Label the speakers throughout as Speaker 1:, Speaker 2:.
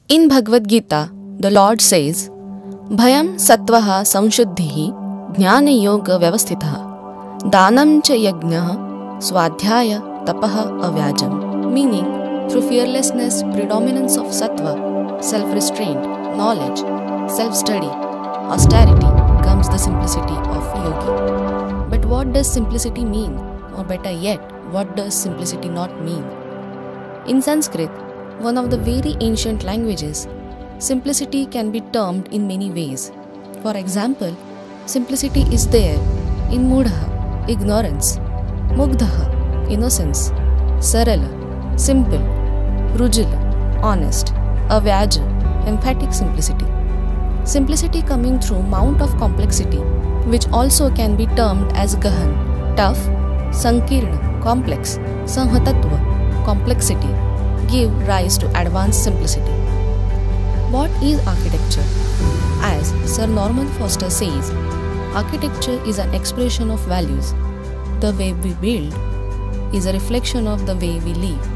Speaker 1: In Bhagavad Gita, the Lord says, Bhayam sattvaha samshuddhihi jnana yoga vyavasthitaha danam cha yajnaha swadhyaya tapaha avyajam. Meaning, through fearlessness, predominance of sattva, self-restraint, knowledge, self-study, austerity comes the simplicity of yogi. But what does simplicity mean? Or better yet, what does simplicity not mean? In Sanskrit, one of the very ancient languages, simplicity can be termed in many ways. For example, simplicity is there in mudha, ignorance, mugdha, innocence, sarala, simple, rujula, honest, avyaja, emphatic simplicity. Simplicity coming through mount of complexity, which also can be termed as gahan, tough, sankirna, complex, samhatatva, complexity, give rise to advanced simplicity. What is architecture? As Sir Norman Foster says, architecture is an expression of values. The way we build is a reflection of the way we live.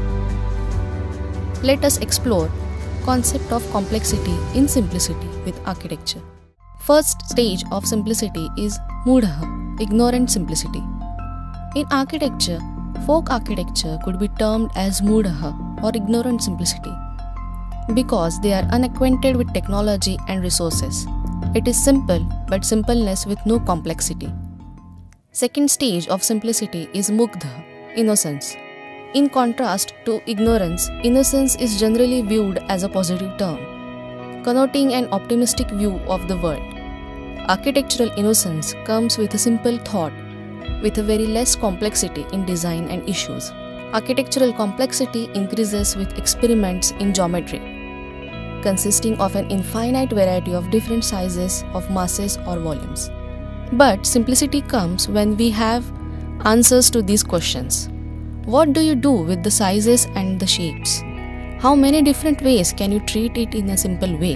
Speaker 1: Let us explore concept of complexity in simplicity with architecture. First stage of simplicity is mudha, ignorant simplicity. In architecture, folk architecture could be termed as mudha or ignorant simplicity because they are unacquainted with technology and resources. It is simple, but simpleness with no complexity. Second stage of simplicity is mugdha, innocence. In contrast to ignorance, innocence is generally viewed as a positive term, connoting an optimistic view of the world. Architectural innocence comes with a simple thought, with a very less complexity in design and issues. Architectural complexity increases with experiments in geometry, consisting of an infinite variety of different sizes of masses or volumes. But simplicity comes when we have answers to these questions. What do you do with the sizes and the shapes? How many different ways can you treat it in a simple way?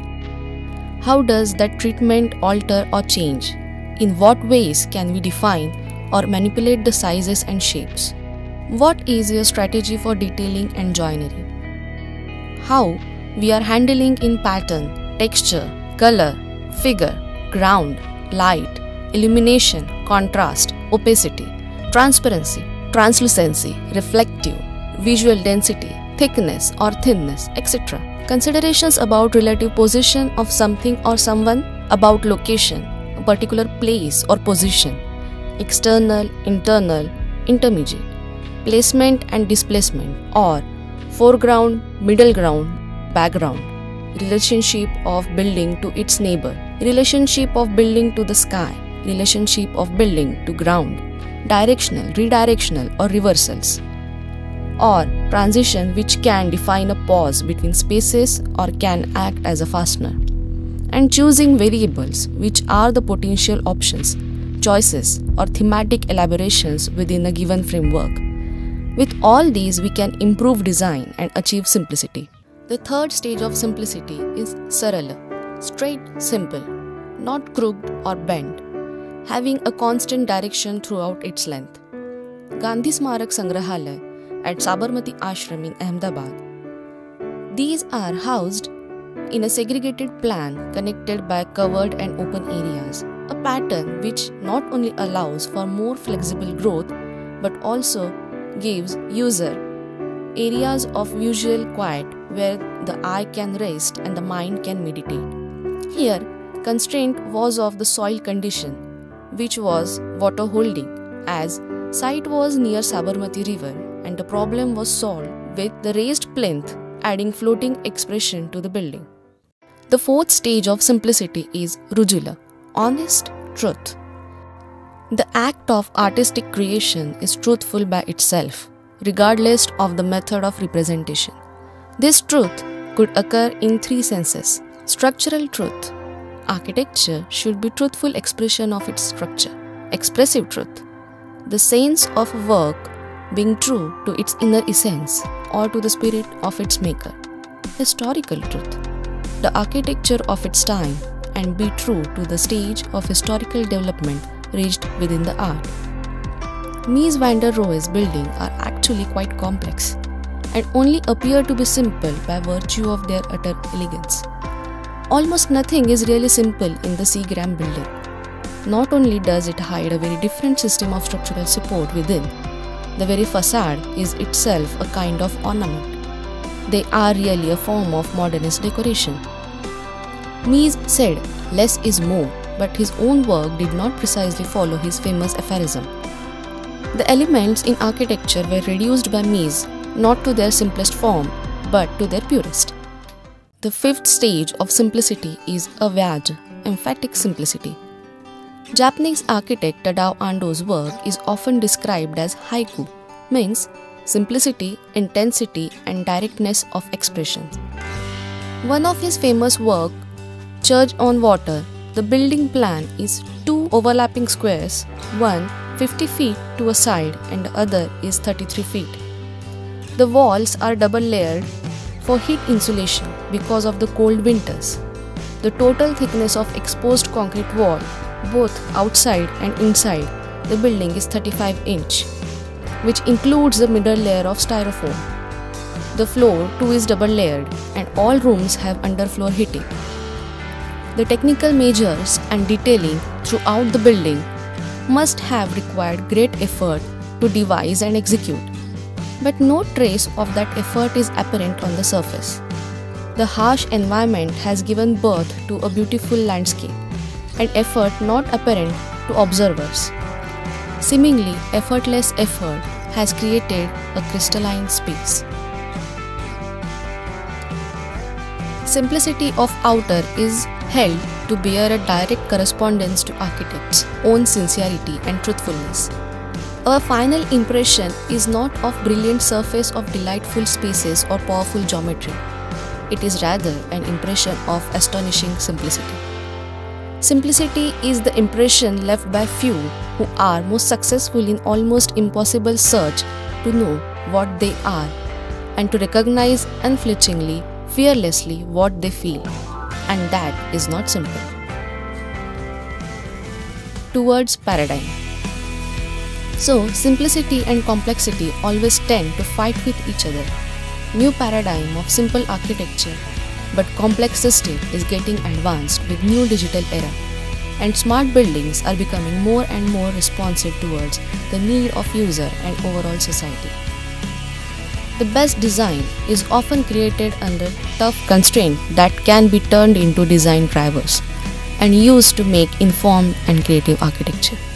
Speaker 1: How does that treatment alter or change? In what ways can we define or manipulate the sizes and shapes? What is your strategy for detailing and joinery? How we are handling in pattern, texture, color, figure, ground, light, illumination, contrast, opacity, transparency, translucency, reflective, visual density, thickness or thinness, etc. Considerations about relative position of something or someone, about location, a particular place or position, external, internal, intermediate, placement and displacement, or foreground, middle ground, background, relationship of building to its neighbor, relationship of building to the sky, relationship of building to ground, directional, redirectional or reversals, or transition which can define a pause between spaces or can act as a fastener, and choosing variables which are the potential options, choices or thematic elaborations within a given framework. With all these, we can improve design and achieve simplicity. The third stage of simplicity is sarala, straight, simple, not crooked or bent, having a constant direction throughout its length. Gandhi Smarak Sangrahalaya at Sabarmati Ashram in Ahmedabad. These are housed in a segregated plan connected by covered and open areas, a pattern which not only allows for more flexible growth but also gives user areas of visual quiet where the eye can rest and the mind can meditate. Here, constraint was of the soil condition, which was water holding, as site was near Sabarmati river and the problem was solved with the raised plinth adding floating expression to the building. The fourth stage of simplicity is rujula, honest truth. The act of artistic creation is truthful by itself, regardless of the method of representation. This truth could occur in three senses. Structural truth. Architecture should be truthful expression of its structure. Expressive truth. The sense of a work being true to its inner essence or to the spirit of its maker. Historical truth. The architecture of its time and be true to the stage of historical development reached within the art. Mies van der Rohe's buildings are actually quite complex, and only appear to be simple by virtue of their utter elegance. Almost nothing is really simple in the Seagram building. Not only does it hide a very different system of structural support within, the very facade is itself a kind of ornament. They are really a form of modernist decoration. Mies said, "Less is more," but his own work did not precisely follow his famous aphorism. The elements in architecture were reduced by Mies not to their simplest form, but to their purest. The fifth stage of simplicity is avyaj, emphatic simplicity. Japanese architect Tadao Ando's work is often described as haiku, means simplicity, intensity, and directness of expression. One of his famous work, Church on Water, the building plan is two overlapping squares, one 50 feet to a side and the other is 33 feet. The walls are double layered for heat insulation because of the cold winters. The total thickness of exposed concrete wall, both outside and inside the building, is 35 inch, which includes the middle layer of styrofoam. The floor too is double layered and all rooms have underfloor heating. The technical measures and detailing throughout the building must have required great effort to devise and execute, but no trace of that effort is apparent on the surface. The harsh environment has given birth to a beautiful landscape, and effort not apparent to observers. Seemingly effortless effort has created a crystalline space. Simplicity of outer is held to bear a direct correspondence to architects' own sincerity and truthfulness. Our final impression is not of brilliant surface of delightful spaces or powerful geometry. It is rather an impression of astonishing simplicity. Simplicity is the impression left by few who are most successful in almost impossible search to know what they are and to recognize unflinchingly, fearlessly what they feel, and that is not simple. Towards paradigm. So, simplicity and complexity always tend to fight with each other. New paradigm of simple architecture but complex system is getting advanced with new digital era, and smart buildings are becoming more and more responsive towards the need of user and overall society. The best design is often created under tough constraints that can be turned into design drivers and used to make informed and creative architecture.